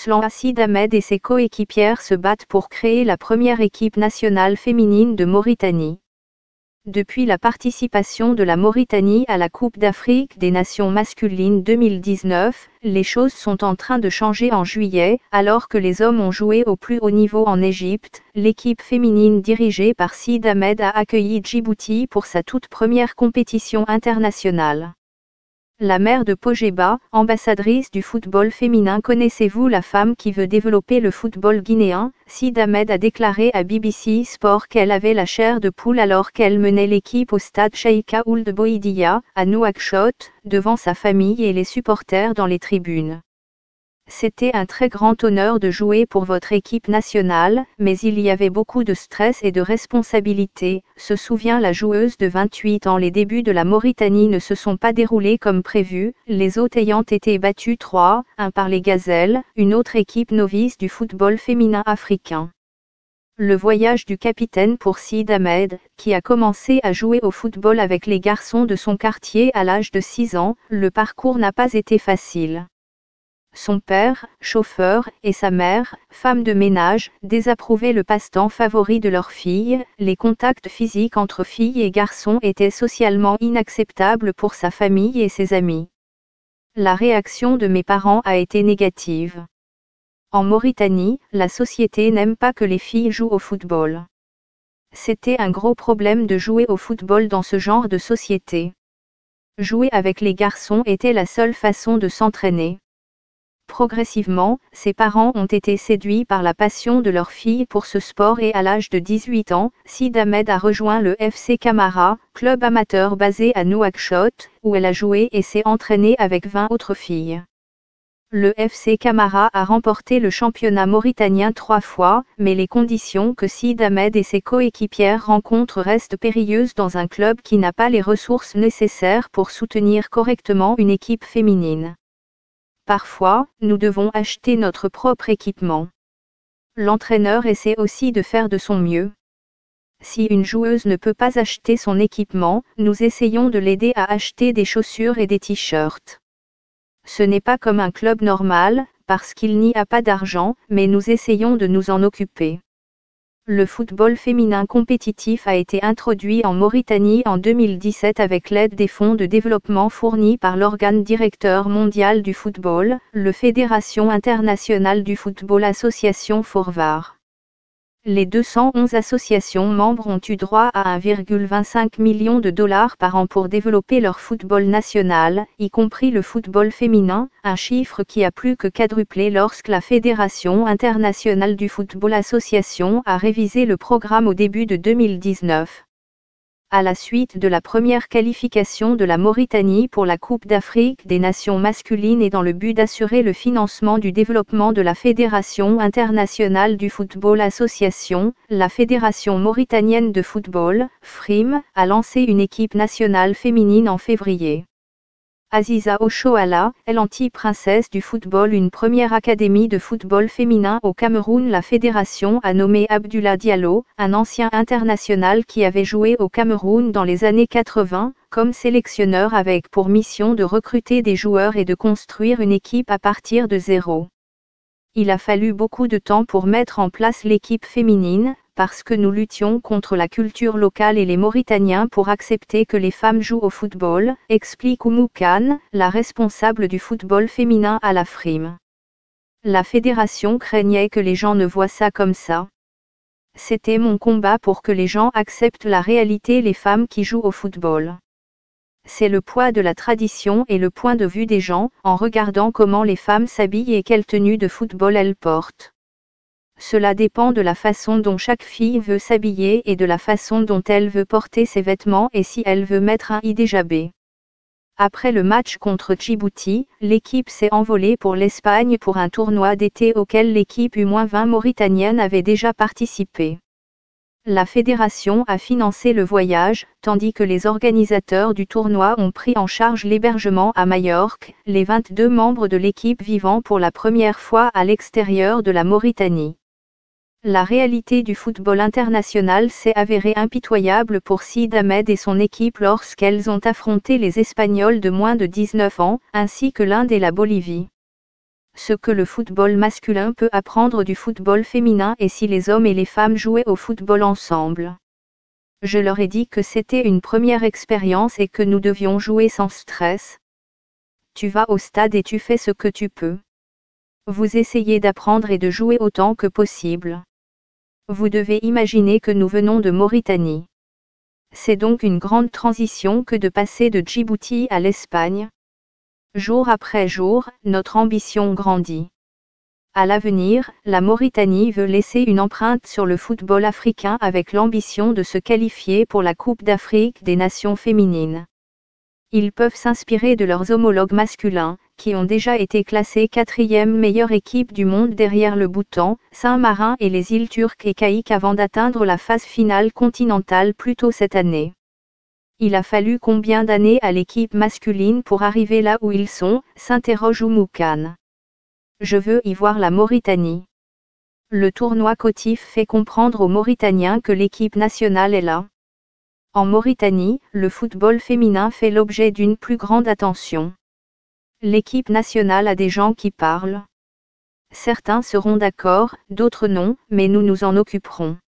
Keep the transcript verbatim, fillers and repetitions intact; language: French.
Aslan Sid Ahmed et ses coéquipières se battent pour créer la première équipe nationale féminine de Mauritanie. Depuis la participation de la Mauritanie à la Coupe d'Afrique des Nations masculines deux mille dix-neuf, les choses sont en train de changer en juillet, alors que les hommes ont joué au plus haut niveau en Égypte. L'équipe féminine dirigée par Sid Ahmed a accueilli Djibouti pour sa toute première compétition internationale. La mère de Pogeba, ambassadrice du football féminin. Connaissez-vous la femme qui veut développer le football guinéen? Sid Ahmed a déclaré à B B C Sport qu'elle avait la chair de poule alors qu'elle menait l'équipe au stade Cheikha Ould Bouidia, à Nouakchott, devant sa famille et les supporters dans les tribunes. C'était un très grand honneur de jouer pour votre équipe nationale, mais il y avait beaucoup de stress et de responsabilité, se souvient la joueuse de vingt-huit ans. Les débuts de la Mauritanie ne se sont pas déroulés comme prévu, les hôtes ayant été battus trois à un par les Gazelles, une autre équipe novice du football féminin africain. Le voyage du capitaine pour Sid Ahmed, qui a commencé à jouer au football avec les garçons de son quartier à l'âge de six ans, le parcours n'a pas été facile. Son père, chauffeur, et sa mère, femme de ménage, désapprouvaient le passe-temps favori de leur fille. Les contacts physiques entre filles et garçons étaient socialement inacceptables pour sa famille et ses amis. La réaction de mes parents a été négative. En Mauritanie, la société n'aime pas que les filles jouent au football. C'était un gros problème de jouer au football dans ce genre de société. Jouer avec les garçons était la seule façon de s'entraîner. Progressivement, ses parents ont été séduits par la passion de leur fille pour ce sport et à l'âge de dix-huit ans, Sid Ahmed a rejoint le F C Camara, club amateur basé à Nouakchott, où elle a joué et s'est entraînée avec vingt autres filles. Le F C Camara a remporté le championnat mauritanien trois fois, mais les conditions que Sid Ahmed et ses coéquipières rencontrent restent périlleuses dans un club qui n'a pas les ressources nécessaires pour soutenir correctement une équipe féminine. Parfois, nous devons acheter notre propre équipement. L'entraîneur essaie aussi de faire de son mieux. Si une joueuse ne peut pas acheter son équipement, nous essayons de l'aider à acheter des chaussures et des t-shirts. Ce n'est pas comme un club normal, parce qu'il n'y a pas d'argent, mais nous essayons de nous en occuper. Le football féminin compétitif a été introduit en Mauritanie en deux mille dix-sept avec l'aide des fonds de développement fournis par l'organe directeur mondial du football, le Fédération internationale du football Association Forvar. Les deux cent onze associations membres ont eu droit à un virgule vingt-cinq million de dollars par an pour développer leur football national, y compris le football féminin, un chiffre qui a plus que quadruplé lorsque la Fédération internationale du football Association a révisé le programme au début de deux mille dix-neuf. À la suite de la première qualification de la Mauritanie pour la Coupe d'Afrique des Nations masculines et dans le but d'assurer le financement du développement de la Fédération internationale du football Association, la Fédération mauritanienne de football, F R I M, a lancé une équipe nationale féminine en février. Aziza Ochoala, l'anti-princesse du football, une première académie de football féminin au Cameroun. La fédération a nommé Abdullah Diallo, un ancien international qui avait joué au Cameroun dans les années quatre-vingt, comme sélectionneur avec pour mission de recruter des joueurs et de construire une équipe à partir de zéro. Il a fallu beaucoup de temps pour mettre en place l'équipe féminine, parce que nous luttions contre la culture locale et les Mauritaniens pour accepter que les femmes jouent au football, explique Oumou Khan, la responsable du football féminin à la F R I M. La fédération craignait que les gens ne voient ça comme ça. C'était mon combat pour que les gens acceptent la réalité, les femmes qui jouent au football. C'est le poids de la tradition et le point de vue des gens, en regardant comment les femmes s'habillent et quelle tenue de football elles portent. Cela dépend de la façon dont chaque fille veut s'habiller et de la façon dont elle veut porter ses vêtements et si elle veut mettre un hijabé. Après le match contre Djibouti, l'équipe s'est envolée pour l'Espagne pour un tournoi d'été auquel l'équipe U vingt mauritanienne avait déjà participé. La fédération a financé le voyage, tandis que les organisateurs du tournoi ont pris en charge l'hébergement à Majorque, les vingt-deux membres de l'équipe vivant pour la première fois à l'extérieur de la Mauritanie. La réalité du football international s'est avérée impitoyable pour Sid Ahmed et son équipe lorsqu'elles ont affronté les Espagnols de moins de dix-neuf ans, ainsi que l'Inde et la Bolivie. ce que le football masculin peut apprendre du football féminin et si les hommes et les femmes jouaient au football ensemble. Je leur ai dit que c'était une première expérience et que nous devions jouer sans stress. Tu vas au stade et tu fais ce que tu peux. Vous essayez d'apprendre et de jouer autant que possible. Vous devez imaginer que nous venons de Mauritanie. C'est donc une grande transition que de passer de Djibouti à l'Espagne. Jour après jour, notre ambition grandit. À l'avenir, la Mauritanie veut laisser une empreinte sur le football africain avec l'ambition de se qualifier pour la Coupe d'Afrique des Nations féminines. Ils peuvent s'inspirer de leurs homologues masculins, qui ont déjà été classés quatrième meilleure équipe du monde derrière le Bhoutan, Saint-Marin et les îles Turques et Caïques avant d'atteindre la phase finale continentale plus tôt cette année. Il a fallu combien d'années à l'équipe masculine pour arriver là où ils sont, s'interroge Oumou-Kane. Je veux y voir la Mauritanie. Le tournoi Cotif fait comprendre aux Mauritaniens que l'équipe nationale est là. En Mauritanie, le football féminin fait l'objet d'une plus grande attention. L'équipe nationale a des gens qui parlent. Certains seront d'accord, d'autres non, mais nous nous en occuperons.